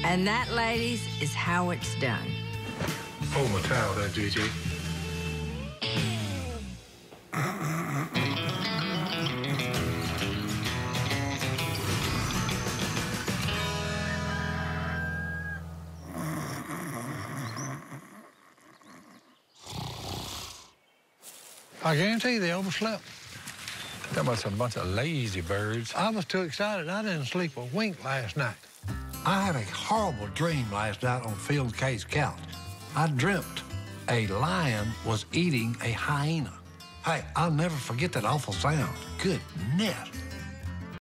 And that, ladies, is how it's done. Hold my towel there, Gigi. I guarantee they overslept. That must have a bunch of lazy birds. I was too excited. I didn't sleep a wink last night. I had a horrible dream last night on Phil K's couch. I dreamt a lion was eating a hyena. Hey, I'll never forget that awful sound. Goodness.